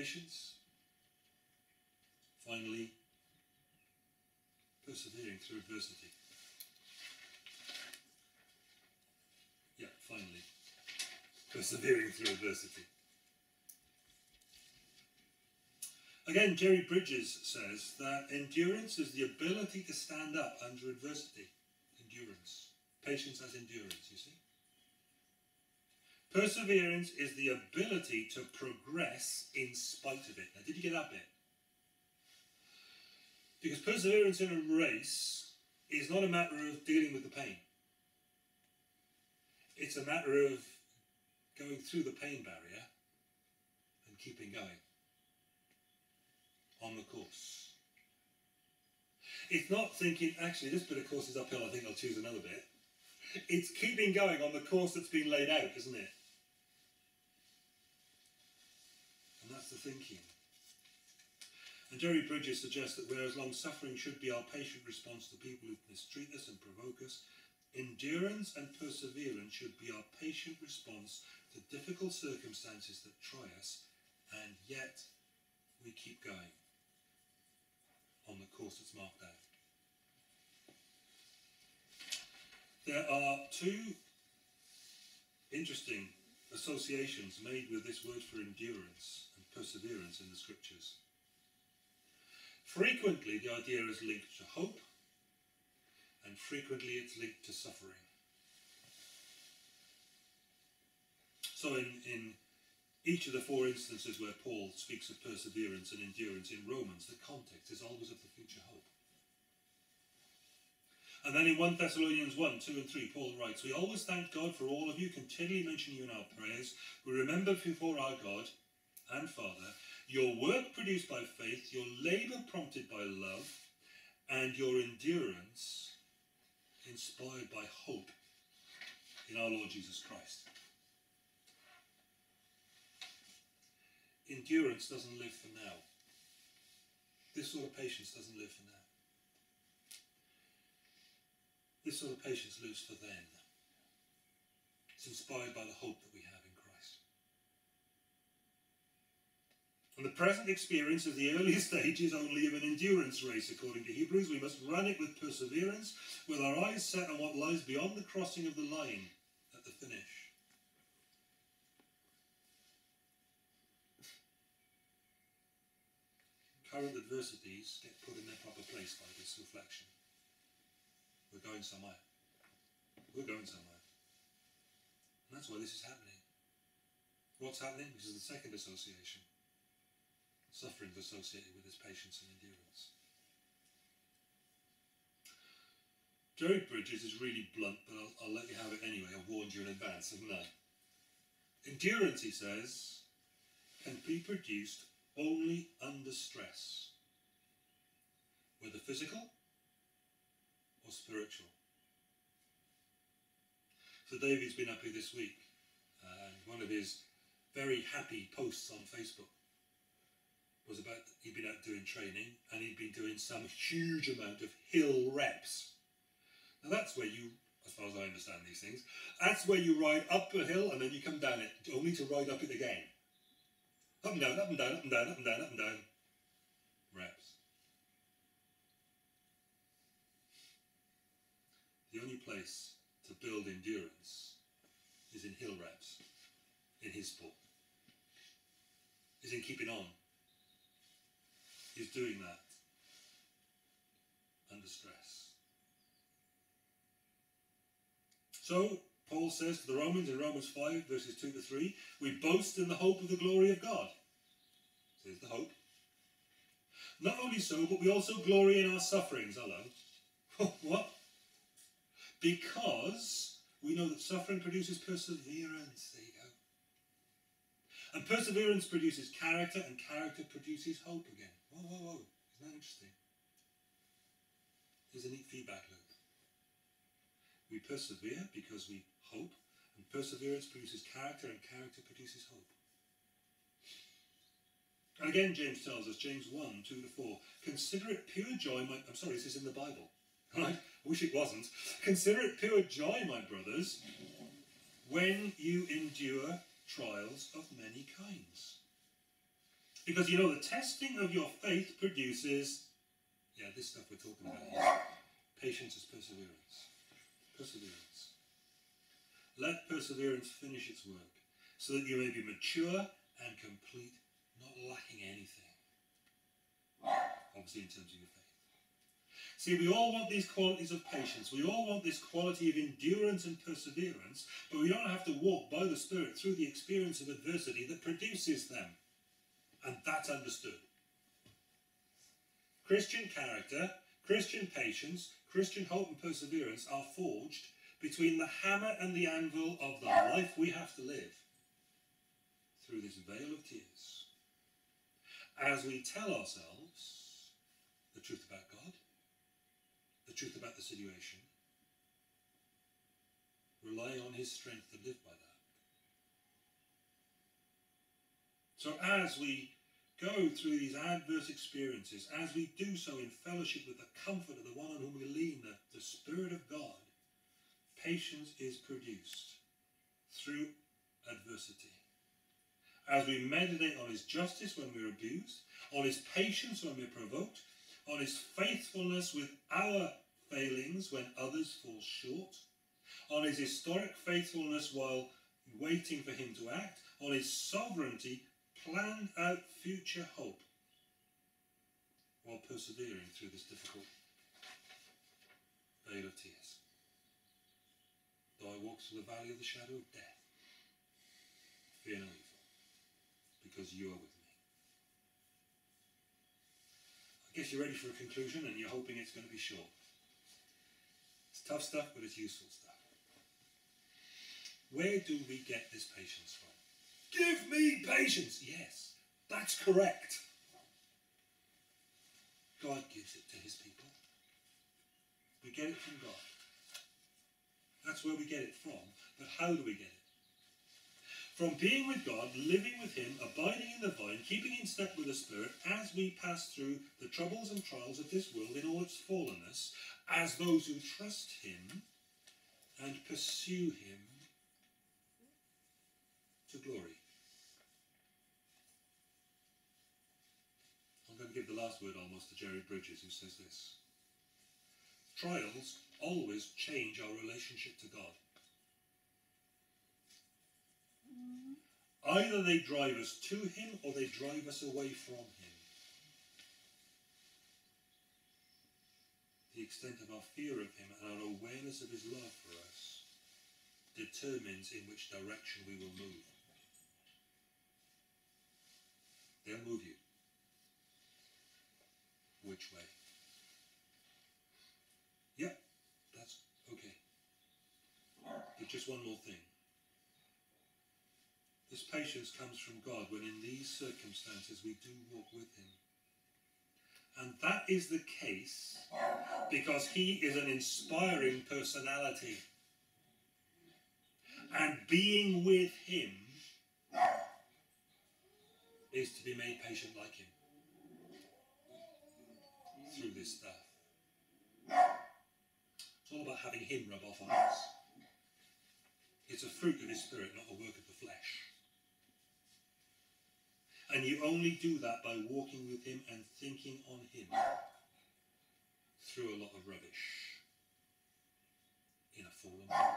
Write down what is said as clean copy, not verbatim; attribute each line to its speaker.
Speaker 1: patience. Finally, persevering through adversity. Yeah, finally, persevering through adversity. Again, Jerry Bridges says that endurance is the ability to stand up under adversity. Endurance. Patience as endurance, you see. Perseverance is the ability to progress in spite of it. Now, did you get that bit? Because perseverance in a race is not a matter of dealing with the pain. It's a matter of going through the pain barrier and keeping going on the course. It's not thinking, actually, this bit of course is uphill, I think I'll choose another bit. It's keeping going on the course that's been laid out, isn't it? And that's the thinking. And Jerry Bridges suggests that whereas long-suffering should be our patient response to people who mistreat us and provoke us, endurance and perseverance should be our patient response to difficult circumstances that try us, and yet we keep going on the course that's marked out. There are two interesting associations made with this word for endurance and perseverance in the scriptures. Frequently the idea is linked to hope, and frequently it's linked to suffering. So in each of the four instances where Paul speaks of perseverance and endurance in Romans, the context is always of the future hope. And then in 1 Thessalonians 1, 2 and 3, Paul writes, "We always thank God for all of you, continually mention you in our prayers. We remember before our God and Father your work produced by faith, your labour prompted by love, and your endurance inspired by hope in our Lord Jesus Christ." Endurance doesn't live for now. This sort of patience doesn't live for now. This sort of patience lives for then. It's inspired by the hope that we have in Christ. And the present experience is the early stages only of an endurance race. According to Hebrews, we must run it with perseverance, with our eyes set on what lies beyond the crossing of the line at the finish. Current adversities get put in their proper place by this reflection. We're going somewhere. We're going somewhere. And that's why this is happening. What's happening? This is the second association. Suffering is associated with this patience and endurance. Jerry Bridges is really blunt, but I'll let you have it anyway. I've warned you in advance, haven't I? Endurance, he says, can be produced only under stress, whether physical or spiritual. So David's been up here this week, and one of his very happy posts on Facebook was about he'd been out doing training, and he'd been doing some huge amount of hill reps. Now that's where you, as far as I understand these things, that's where you ride up a hill and then you come down it, only to ride up it again. Up and down, up and down, up and down, up and down, up and down. Reps. The only place to build endurance is in hill reps, in his sport. Is in keeping on. Is doing that under stress. So, Paul says to the Romans in Romans 5, verses 2 to 3, we boast in the hope of the glory of God. So there's the hope. Not only so, but we also glory in our sufferings. Hello. What? Because we know that suffering produces perseverance. There you go. And perseverance produces character, and character produces hope again. Whoa, whoa, whoa. Isn't that interesting? There's a neat feedback loop. We persevere because we hope, and perseverance produces character, and character produces hope. And again, James tells us, James 1, 2 to 4, consider it pure joy, I'm sorry, this is in the Bible, right? I wish it wasn't. Consider it pure joy, my brothers, when you endure trials of many kinds. Because you know the testing of your faith produces, this stuff we're talking about here. Patience is perseverance. Perseverance. Let perseverance finish its work, so that you may be mature and complete, not lacking anything. Obviously in terms of your faith. See, we all want these qualities of patience. We all want this quality of endurance and perseverance, but we don't have to walk by the Spirit through the experience of adversity that produces them. And that's understood. Christian character, Christian patience, Christian hope and perseverance are forged between the hammer and the anvil of the life we have to live through this veil of tears. As we tell ourselves the truth about God, the truth about the situation, rely on his strength to live by that. So as we go through these adverse experiences, as we do so in fellowship with the comfort of the one on whom we lean, the Spirit of God, patience is produced through adversity. As we meditate on his justice when we're abused, on his patience when we're provoked, on his faithfulness with our failings when others fall short, on his historic faithfulness while waiting for him to act, on his sovereignty, planned out future hope, while persevering through this difficult vale of tears. Though I walk through the valley of the shadow of death, fear no evil, because you are with me. I guess you're ready for a conclusion and you're hoping it's going to be short. It's tough stuff, but it's useful stuff. Where do we get this patience from? Give me patience! Yes, that's correct. God gives it to his people. We get it from God. That's where we get it from. But how do we get it? From being with God, living with him, abiding in the vine, keeping in step with the Spirit, as we pass through the troubles and trials of this world in all its fallenness, as those who trust him and pursue him to glory. I'm going to give the last word almost to Jerry Bridges, who says this. Trials always change our relationship to God. Either they drive us to him or they drive us away from him. The extent of our fear of him and our awareness of his love for us determines in which direction we will move. They'll move you. Which way? Yep, that's okay. But just one more thing. This patience comes from God when in these circumstances we do walk with him. And that is the case because he is an inspiring personality. And being with him is to be made patient like him through this stuff. It's all about having him rub off on us. It's a fruit of his Spirit, not a work of the flesh. And you only do that by walking with him and thinking on him through a lot of rubbish in a fallen world.